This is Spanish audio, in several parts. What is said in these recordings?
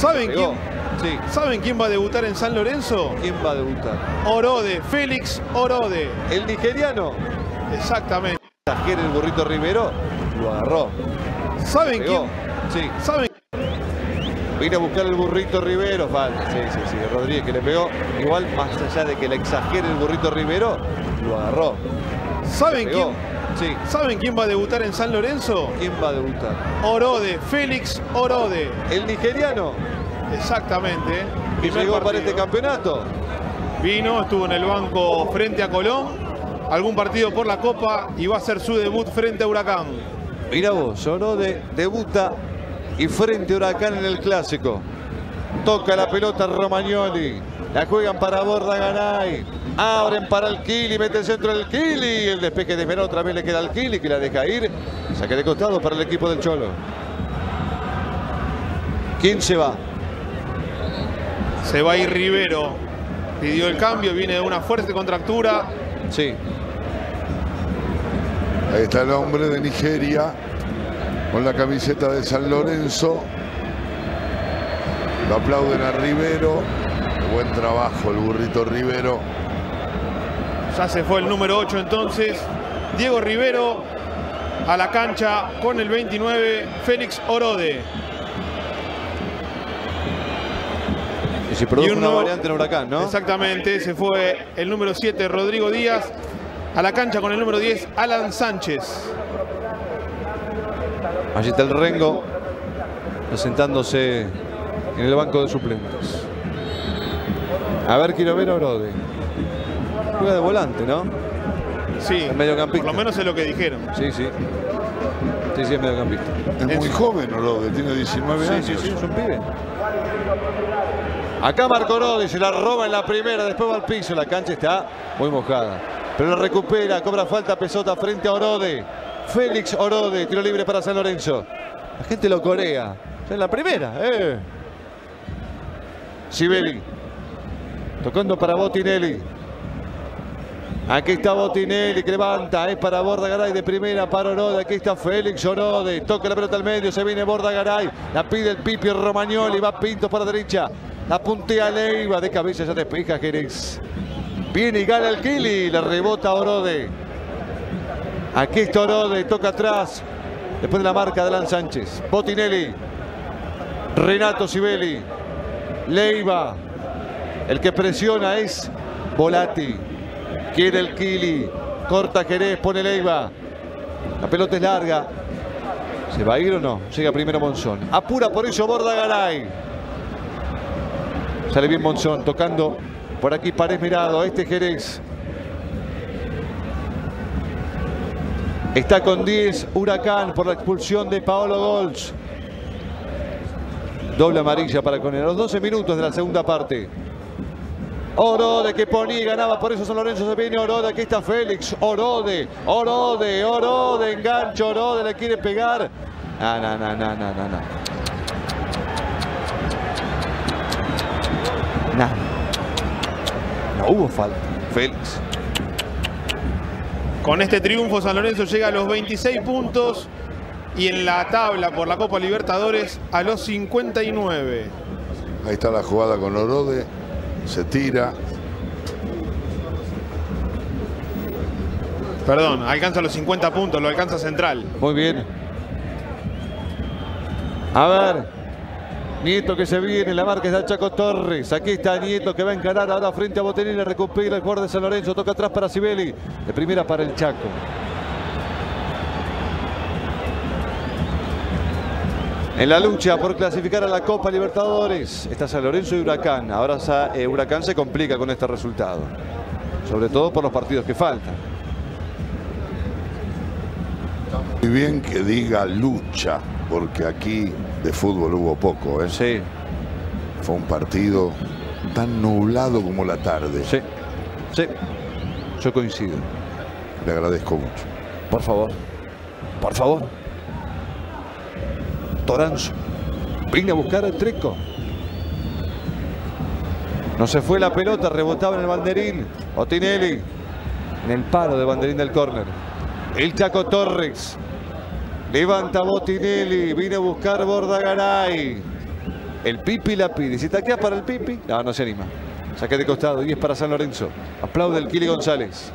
¿Saben quién va a debutar en San Lorenzo? ¿Quién va a debutar? Orode, Félix Orode. ¿El nigeriano? Exactamente. Tajere, el burrito Rivero, lo agarró. ¿Saben quién? Sí. ¿Saben? Vino a buscar el burrito Rivero, falta. Sí. Rodríguez que le pegó. Igual, más allá de que le exagere el burrito Rivero, lo agarró. ¿Saben quién? Sí. ¿Saben quién va a debutar en San Lorenzo? ¿Quién va a debutar? Orode, Félix Orode. ¿El nigeriano? Exactamente. ¿Y llegó para este campeonato? Vino, estuvo en el banco frente a Colón, algún partido por la Copa y va a hacer su debut frente a Huracán. Mira vos, Orode debuta y frente a Huracán en el Clásico. Toca la pelota Romagnoli. La juegan para Borda Garay. Abren para el Kili, mete el centro del Kili. El despeje de Verón otra vez le queda al Kili que la deja ir. Saque de costado para el equipo del Cholo. ¿Quién se va? Se va a ir Rivero. Pidió el cambio, viene de una fuerte contractura. Sí. Ahí está el hombre de Nigeria con la camiseta de San Lorenzo. Lo aplauden a Rivero. Buen trabajo el burrito Rivero. Ya se fue el número 8 entonces. Diego Rivero a la cancha con el 29, Félix Orode. Y se produjo una variante en Huracán, ¿no? Exactamente, se fue el número 7, Rodrigo Díaz, a la cancha con el número 10, Alan Sánchez. Allí está el Rengo, presentándose en el banco de suplentes. A ver, quiero ver a Orode. Juega de volante, ¿no? Sí, el mediocampista. Por lo menos es lo que dijeron. Sí, es mediocampista. Es muy joven Orode, tiene 19 años. Sí, es un pibe. Acá Marco Orode se la roba en la primera, después va al piso. La cancha está muy mojada. Pero la recupera, cobra falta Pesota frente a Orode. Félix Orode, tiro libre para San Lorenzo. La gente lo corea. En la primera, Sibeli. Tocando para Botinelli. Aquí está Botinelli que levanta. Es para Borda Garay de primera para Orode. Aquí está Félix Orode. Toca la pelota al medio. Se viene Borda Garay. La pide el Pipi Romagnoli. Va Pinto para la derecha. La puntea Leiva. De cabeza ya despeja Jerez. Viene y gana el Kili. La rebota Orode. Aquí está Orode. Toca atrás. Después de la marca de Alan Sánchez. Botinelli. Renato Sibeli. Leiva. El que presiona es Volati. Quiere el Kili. Corta Jerez, pone Leiva. La pelota es larga. ¿Se va a ir o no? Llega primero Monzón. Apura por eso Borda Garay. Sale bien Monzón. Tocando por aquí Pared Mirado. Este Jerez. Está con 10 Huracán por la expulsión de Paolo Golz. Doble amarilla para Conera. Los 12 minutos de la segunda parte. Orode que ponía y ganaba, por eso San Lorenzo se viene Orode, aquí está Félix, Orode, engancha Orode, le quiere pegar. No hubo falta, Félix. Con este triunfo San Lorenzo llega a los 26 puntos y en la tabla por la Copa Libertadores a los 59. Ahí está la jugada con Orode. Se tira. Perdón, alcanza los 50 puntos, lo alcanza Central. Muy bien. A ver. Nieto que se viene, la marca está Chaco Torres. Aquí está Nieto que va a encarar ahora frente a Botinelli. Recupera el jugador de San Lorenzo. Toca atrás para Sibeli. De primera para el Chaco. En la lucha por clasificar a la Copa Libertadores está San Lorenzo y Huracán. Ahora Huracán se complica con este resultado. Sobre todo por los partidos que faltan. Muy bien que diga lucha, porque aquí de fútbol hubo poco. Sí. Fue un partido tan nublado como la tarde. Sí. Yo coincido. Le agradezco mucho. Por favor. Toranzo. Vine a buscar al Treco. No se fue la pelota, rebotaba en el banderín. Botinelli. En el palo de banderín del córner. El Chaco Torres. Levanta Botinelli. Vine a buscar Borda Garay. El Pipi la pide. Si taquea para el Pipi, no se anima. Saque de costado y es para San Lorenzo. Aplaude el Kili González.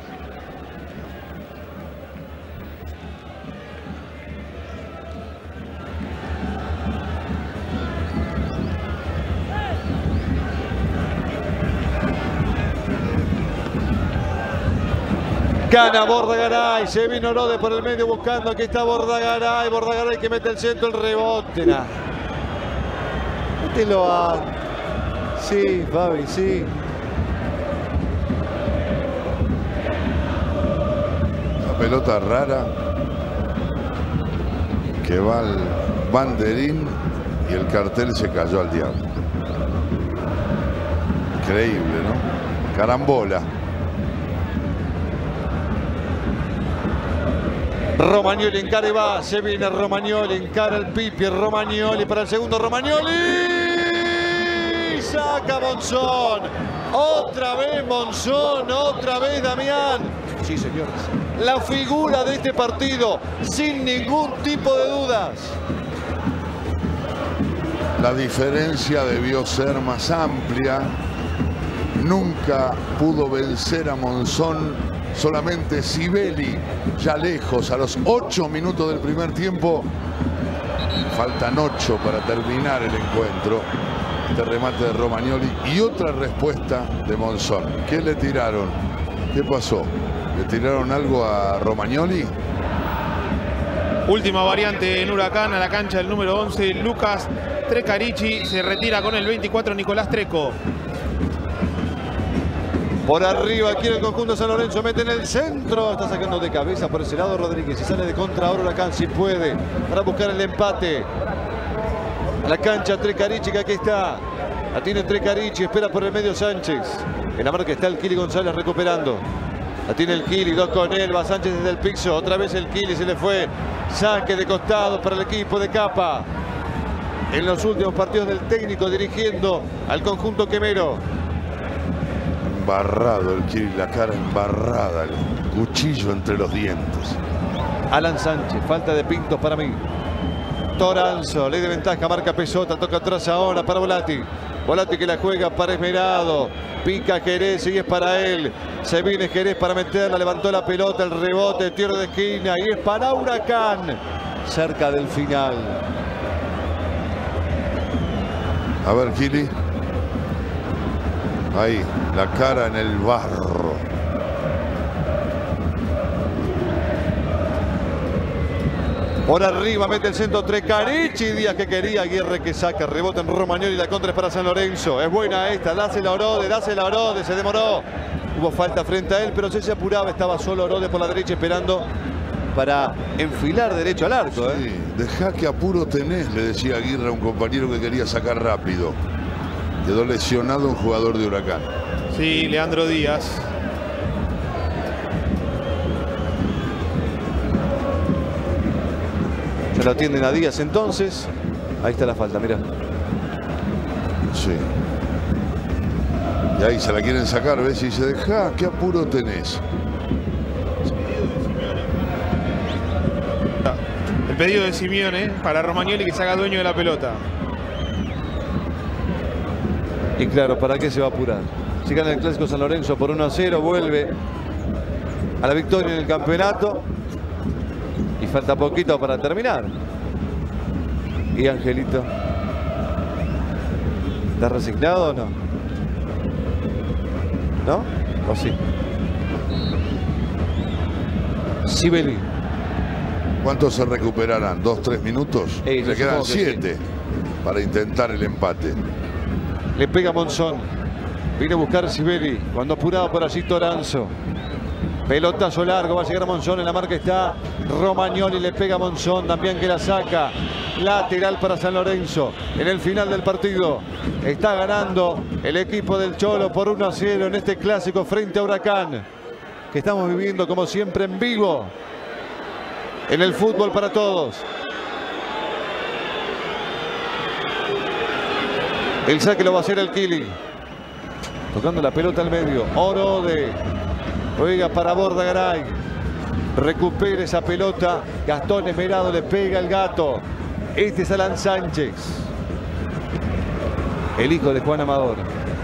Gana Bordagaray, se vino Orode por el medio buscando, aquí está Bordagaray, Bordagaray que mete el centro, el rebote. Mételo a... Sí, Fabi, sí. Una pelota rara que va al banderín y el cartel se cayó al diablo. Increíble, ¿no? Carambola. Romagnoli encara y va, se viene Romagnoli, encara el Pipi, Romagnoli para el segundo, Romagnoli, saca Monzón, otra vez Monzón, otra vez Damián. Sí, señores, la figura de este partido, sin ningún tipo de dudas. La diferencia debió ser más amplia, nunca pudo vencer a Monzón. Solamente Sibeli, ya lejos, a los 8 minutos del primer tiempo. Faltan 8 para terminar el encuentro. Este remate de Romagnoli y otra respuesta de Monzón. ¿Qué le tiraron? ¿Qué pasó? ¿Le tiraron algo a Romagnoli? Última variante en Huracán, a la cancha del número 11, Lucas Trecarici. Se retira con el 24, Nicolás Treco. Por arriba quiere el conjunto San Lorenzo, mete en el centro, está sacando de cabeza por ese lado Rodríguez y sale de contra ahora Huracán si puede para buscar el empate. A la cancha Trecarici que aquí está, la tiene Trecarici, espera por el medio Sánchez. En la marca está el Kili González recuperando. La tiene el Kili, dos con él, va Sánchez desde el piso, otra vez el Kili se le fue. Saque de costado para el equipo de Capa. En los últimos partidos del técnico dirigiendo al conjunto quemero. Embarrado el Kili, la cara embarrada, el cuchillo entre los dientes. Alan Sánchez, falta de Pintos para mí. Toranzo, ley de ventaja, marca Pesota, toca atrás ahora para Volati. Volati que la juega para Esmerado. Pica Jerez y es para él. Se viene Jerez para meterla, levantó la pelota, el rebote, tiro de esquina y es para Huracán. Cerca del final. A ver, Kili. Ahí, la cara en el barro. Por arriba mete el centro Trecarici, Díaz que quería, Aguirre que saca, rebota en Romagnoli y la contra es para San Lorenzo. Es buena esta, dásela a Orode, se demoró. Hubo falta frente a él, pero se apuraba, estaba solo Orode por la derecha esperando para enfilar derecho al arco. Sí, dejá que apuro tenés, le decía Aguirre a un compañero que quería sacar rápido. Quedó lesionado un jugador de Huracán. Sí, Leandro Díaz. Se lo atienden a Díaz entonces. Ahí está la falta, mira. Sí. Y ahí se la quieren sacar, ¿ves? Y dice, dejá, ¿qué apuro tenés? El pedido de Simeone para Romagnoli que se haga dueño de la pelota. Y claro, ¿para qué se va a apurar? Si gana el Clásico San Lorenzo por 1-0, vuelve a la victoria en el campeonato. Y falta poquito para terminar. Y Angelito, ¿está resignado o no? ¿No? ¿O sí? Sibeli. ¿Cuántos se recuperarán? ¿2, 3 minutos? Le quedan 7 para intentar el empate. Le pega Monzón. Viene a buscar Sibeli. Cuando apurado por allí Toranzo. Pelotazo largo, va a llegar Monzón, en la marca está Romagnoli, le pega a Monzón, también que la saca. Lateral para San Lorenzo. En el final del partido está ganando el equipo del Cholo por 1-0 en este clásico frente a Huracán. Que estamos viviendo como siempre en vivo. En el fútbol para todos. El saque lo va a hacer el Kili. Tocando la pelota al medio. Orode. Juega para Bordagaray. Recupera esa pelota. Gastón Esmerado le pega el gato. Este es Alan Sánchez. el hijo de Juan Amador.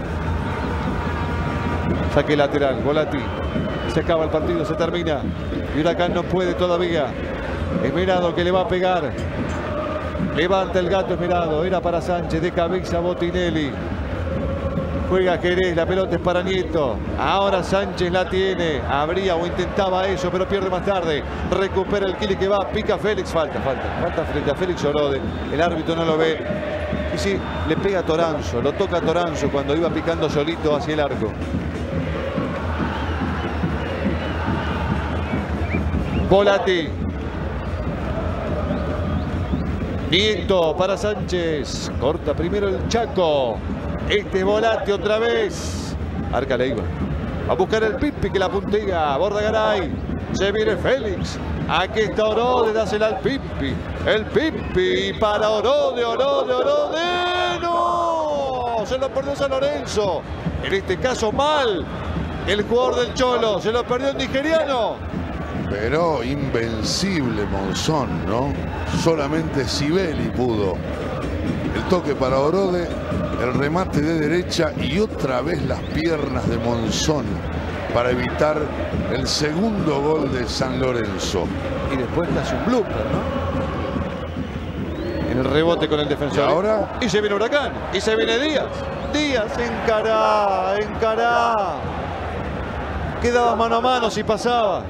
Saque lateral, Volati. Se acaba el partido, se termina. Y Huracán no puede todavía. Esmerado que le va a pegar. Levanta el gato Esmerado. Era para Sánchez, de cabeza Botinelli. Juega Jerez, la pelota es para Nieto. Ahora Sánchez la tiene. Abría o intentaba eso, pero pierde más tarde. Recupera el Kili que va, pica Félix. Falta frente a Félix Orode. El árbitro no lo ve. Y sí, le pega a Toranzo. Lo toca a Toranzo cuando iba picando solito hacia el arco. Volati. Nieto para Sánchez. Corta primero el Chaco. Este Volati otra vez. Arca Leiva. Va a buscar el Pipi que la puntea. Bordagaray. Se viene Félix. Aquí está Orode. Dásela al Pipi. El Pipi para Orode. Orode. ¡No! Se lo perdió San Lorenzo. En este caso mal. El jugador del Cholo. Se lo perdió el nigeriano. Pero invencible Monzón, ¿no? Solamente Sibeli pudo. El toque para Orode, el remate de derecha y otra vez las piernas de Monzón para evitar el segundo gol de San Lorenzo. Y después casi un blooper, ¿no? En el rebote con el defensor. ¿Y ahora? Y se viene Huracán. Y se viene Díaz. Díaz encará. Quedaba mano a mano si pasaba.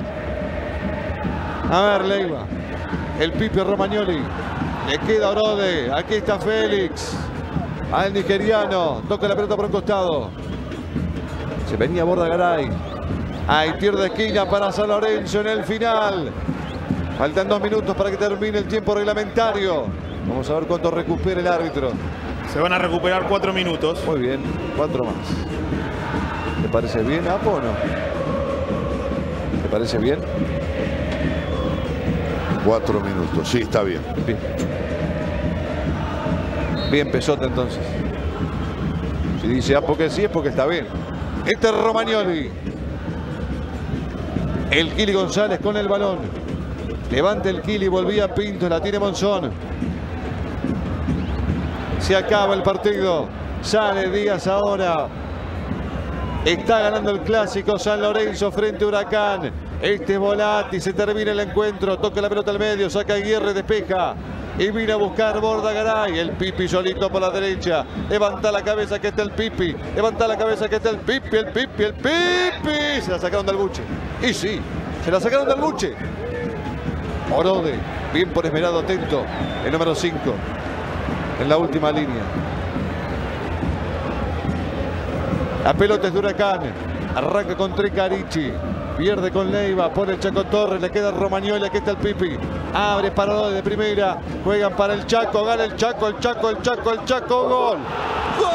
A ver, Leiva. El Pipi Romagnoli. Le queda Orode. Aquí está Félix. Al nigeriano. Toca la pelota por un costado. Se venía Bordagaray. Hay tiro de esquina para San Lorenzo en el final. Faltan 2 minutos para que termine el tiempo reglamentario. Vamos a ver cuánto recupera el árbitro. Se van a recuperar 4 minutos. Muy bien, 4 más. ¿Te parece bien, Apo, o no? ¿Te parece bien? 4 minutos, sí, está bien. Bien, Pesota entonces. Si dice Apo que sí, es porque está bien. Este es Romagnoli. El Kili González con el balón. Levanta el Kili, volvía Pinto, la tiene Monzón. Se acaba el partido. Sale Díaz ahora. Está ganando el clásico San Lorenzo frente a Huracán. Este es Volati, se termina el encuentro. Toca la pelota al medio, saca Aguirre, despeja. Y viene a buscar Bordagaray. El Pipi solito por la derecha. Levanta la cabeza que está el Pipi. Levanta la cabeza que está el Pipi. El Pipi. Se la sacaron del buche. Y sí, se la sacaron del buche. Orode, bien por Esmerado, atento. El número 5. En la última línea. La pelota es de Huracán. Arranca con Trecarici. Pierde con Leiva, pone el Chaco Torres, le queda Romagnoli, aquí está el Pipi. Abre para Orode de primera, juegan para el Chaco, gana el Chaco, gol. ¡Gol!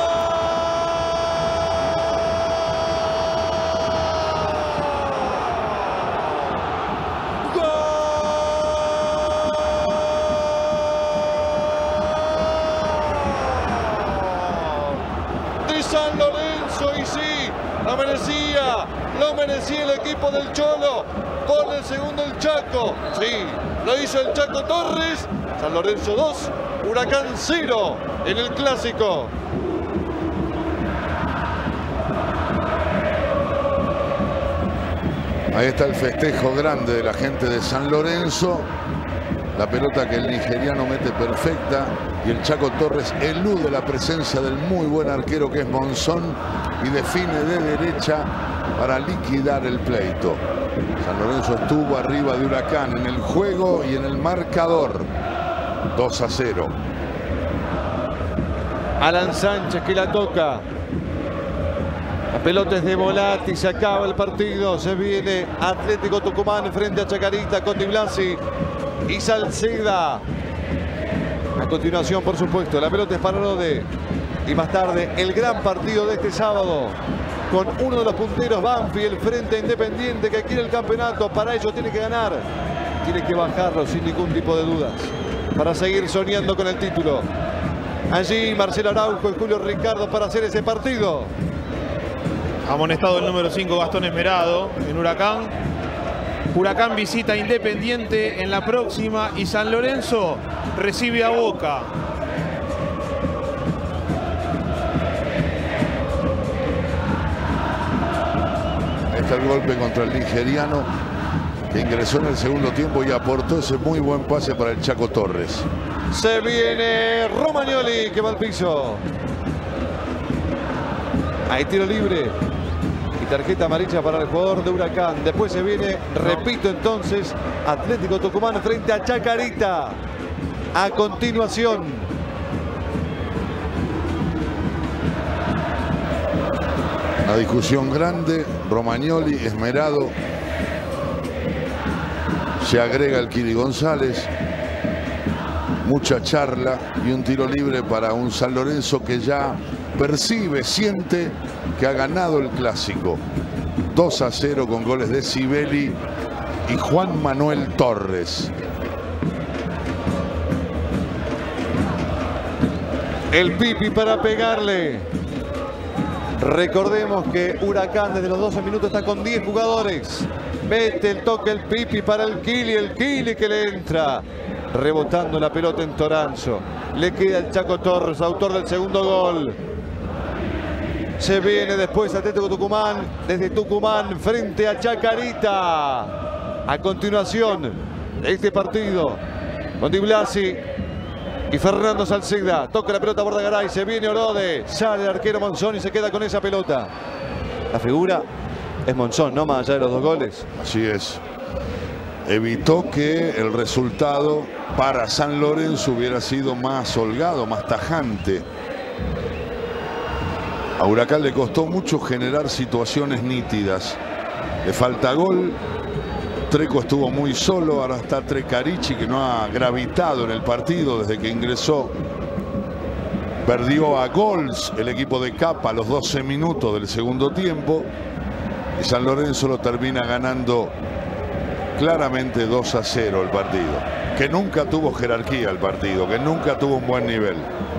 De San Lorenzo, y sí, lo merecía el equipo del Cholo. Pone el segundo el Chaco. Sí, lo hizo el Chaco Torres. San Lorenzo 2, Huracán 0 en el clásico. Ahí está el festejo grande de la gente de San Lorenzo. La pelota que el nigeriano mete perfecta. Y el Chaco Torres elude la presencia del muy buen arquero que es Monzón. Y define de derecha para liquidar el pleito. San Lorenzo estuvo arriba de Huracán en el juego y en el marcador. 2-0. Alan Sánchez que la toca. La pelota es de Volati, se acaba el partido. Se viene Atlético Tucumán frente a Chacarita con Di Blasi y Salceda. A continuación, por supuesto, la pelota es para Orode. Y más tarde, el gran partido de este sábado con uno de los punteros, Banfield, frente a Independiente, que quiere el campeonato. Para ello tiene que ganar. Tiene que bajarlo sin ningún tipo de dudas para seguir soñando con el título. Allí Marcelo Araujo y Julio Ricardo para hacer ese partido. Amonestado el número 5, Gastón Esmerado, en Huracán. Huracán visita a Independiente en la próxima y San Lorenzo recibe a Boca. está el golpe contra el nigeriano, que ingresó en el segundo tiempo y aportó ese muy buen pase para el Chaco Torres. Se viene Romagnoli, que va al piso. Hay tiro libre y tarjeta amarilla para el jugador de Huracán. Después se viene, repito entonces, Atlético Tucumán frente a Chacarita. A continuación, una discusión grande. Romagnoli, esmerado. Se agrega el Kili González. Mucha charla y un tiro libre para un San Lorenzo que ya percibe, siente que ha ganado el clásico. 2-0 con goles de Sibeli y Juan Manuel Torres. el Pipi para pegarle. Recordemos que Huracán desde los 12 minutos está con 10 jugadores. Mete el toque el Pipi para el Kili que le entra. Rebotando la pelota en Toranzo. Le queda el Chaco Torres, autor del segundo gol. Se viene después Atlético Tucumán, desde Tucumán frente a Chacarita. A continuación de este partido, con Di Blasi y Fernando Salceda. Toca la pelota a Bordagaray, se viene Orode. Sale el arquero Monzón y se queda con esa pelota. La figura es Monzón, no más allá de los dos goles. Así es. Evitó que el resultado para San Lorenzo hubiera sido más holgado, más tajante. A Huracán le costó mucho generar situaciones nítidas. Le falta gol. Treco estuvo muy solo. Ahora está Trecarici, que no ha gravitado en el partido desde que ingresó. Perdió a gols el equipo de Capa a los 12 minutos del segundo tiempo. Y San Lorenzo lo termina ganando claramente 2-0 el partido. Que nunca tuvo jerarquía el partido, que nunca tuvo un buen nivel.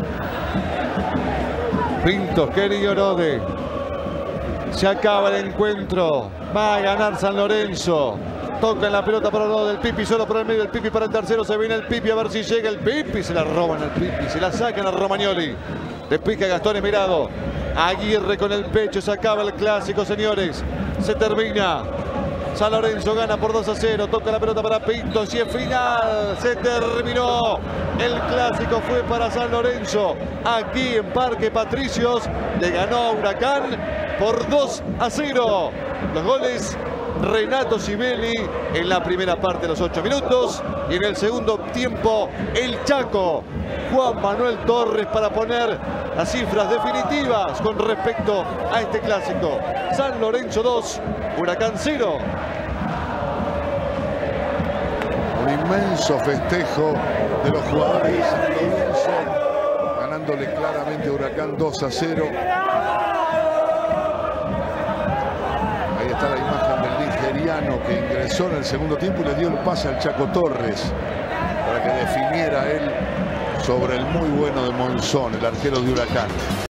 Pintos, Kelly Orode. Se acaba el encuentro. Va a ganar San Lorenzo. Toca en la pelota para Orode. El Pipi solo por el medio. El Pipi para el tercero. Se viene el Pipi a ver si llega el Pipi. Se la roban al Pipi. Se la sacan a Romagnoli. Despeja Gastón Esmerado. Aguirre con el pecho. Se acaba el clásico, señores. Se termina. San Lorenzo gana por 2-0. Toca la pelota para Pintos y es final. Se terminó. El clásico fue para San Lorenzo. Aquí en Parque Patricios. Le ganó a Huracán por 2-0. Los goles Renato Sibeli en la primera parte de los 8 minutos. Y en el segundo tiempo el Chaco Juan Manuel Torres para poner las cifras definitivas con respecto a este clásico. San Lorenzo 2, Huracán 0. Un inmenso festejo de los jugadores de San Lorenzo, ganándole claramente a Huracán 2-0. Ahí está la imagen del nigeriano que ingresó en el segundo tiempo y le dio el pase al Chaco Torres para que definiera él sobre el muy bueno de Monzón, el arquero de Huracán.